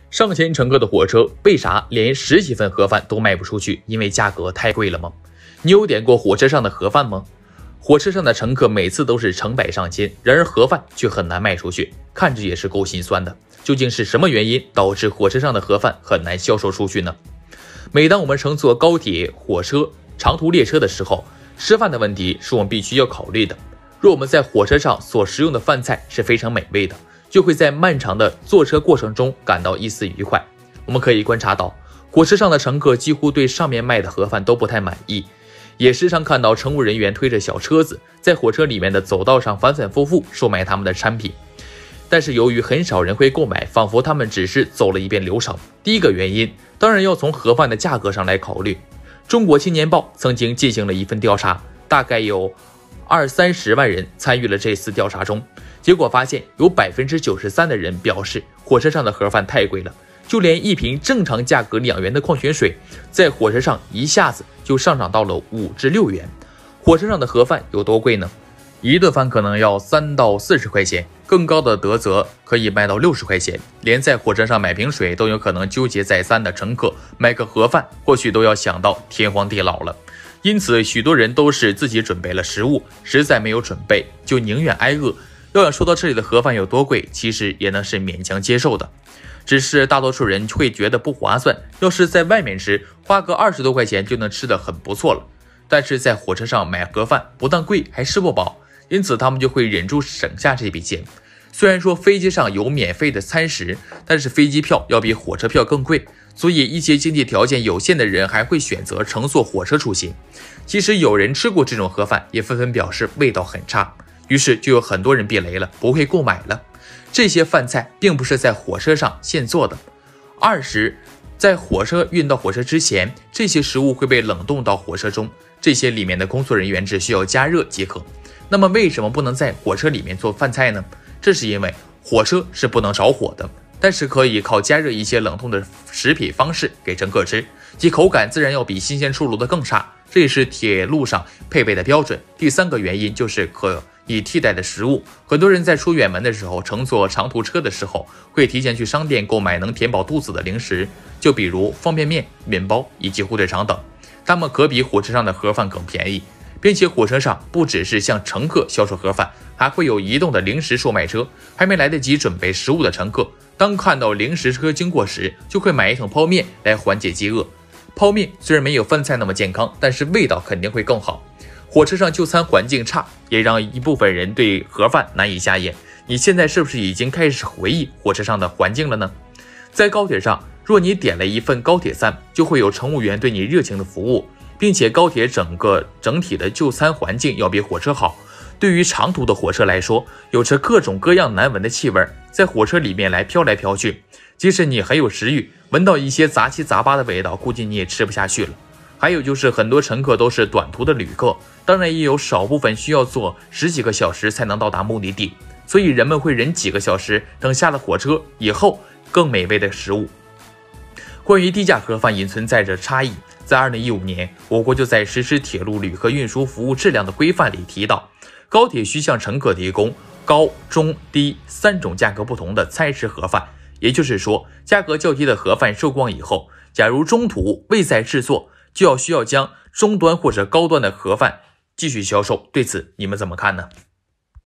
上千乘客的火车为啥连10几份盒饭都卖不出去？因为价格太贵了吗？你有点过火车上的盒饭吗？火车上的乘客每次都是成百上千，然而盒饭却很难卖出去，看着也是够心酸的。究竟是什么原因导致火车上的盒饭很难销售出去呢？每当我们乘坐高铁、火车、长途列车的时候，吃饭的问题是我们必须要考虑的。若我们在火车上所食用的饭菜是非常美味的，就会在漫长的坐车过程中感到一丝愉快。我们可以观察到，火车上的乘客几乎对上面卖的盒饭都不太满意，也时常看到乘务人员推着小车子在火车里面的走道上反反复复售卖他们的产品。但是由于很少人会购买，仿佛他们只是走了一遍流程。第一个原因当然要从盒饭的价格上来考虑。中国青年报曾经进行了一份调查，大概有20-30万人参与了这次调查中，结果发现有93%的人表示火车上的盒饭太贵了，就连一瓶正常价格2元的矿泉水，在火车上一下子就上涨到了5至6元。火车上的盒饭有多贵呢？一顿饭可能要3到40块钱，更高的德则可以卖到60块钱。连在火车上买瓶水都有可能纠结再三的乘客，买个盒饭或许都要想到天荒地老了。因此许多人都是自己准备了食物，实在没有准备就宁愿挨饿。要说到这里的盒饭有多贵，其实也能是勉强接受的，只是大多数人会觉得不划算。要是在外面吃，花个20多块钱就能吃得很不错了，但是在火车上买盒饭不但贵还吃不饱，因此他们就会忍住省下这笔钱。虽然说飞机上有免费的餐食，但是飞机票要比火车票更贵，所以一些经济条件有限的人还会选择乘坐火车出行。即使有人吃过这种盒饭，也纷纷表示味道很差，于是就有很多人避雷了，不会购买了。这些饭菜并不是在火车上现做的，在火车运到火车之前，这些食物会被冷冻到火车中，这些里面的工作人员只需要加热即可。那么为什么不能在火车里面做饭菜呢？这是因为火车是不能着火的，但是可以靠加热一些冷冻的食品方式给乘客吃，其口感自然要比新鲜出炉的更差，这也是铁路上配备的标准。第三个原因就是可以替代的食物。很多人在出远门的时候，乘坐长途车的时候，会提前去商店购买能填饱肚子的零食，就比如方便面、面包以及火腿肠等，它们可比火车上的盒饭更便宜。并且火车上不只是向乘客销售盒饭，还会有移动的零食售卖车。还没来得及准备食物的乘客，当看到零食车经过时，就会买一桶泡面来缓解饥饿。泡面虽然没有饭菜那么健康，但是味道肯定会更好。火车上就餐环境差，也让一部分人对盒饭难以下咽。你现在是不是已经开始回忆火车上的环境了呢？在高铁上，若你点了一份高铁餐，就会有乘务员对你热情的服务，并且高铁整体的就餐环境要比火车好。对于长途的火车来说，有着各种各样难闻的气味，在火车里面飘来飘去，即使你很有食欲，闻到一些杂七杂八的味道，估计你也吃不下去了。还有就是很多乘客都是短途的旅客，当然也有少部分需要坐10几个小时才能到达目的地，所以人们会忍几个小时，等下了火车以后更美味的食物。关于低价盒饭也存在着差异。在2015年，我国就在实施铁路旅客运输服务质量的规范里提到，高铁需向乘客提供高、中、低3种价格不同的餐食盒饭。也就是说，价格较低的盒饭售光以后，假如中途未再制作，就需要将中端或者高端的盒饭继续销售。对此你们怎么看呢？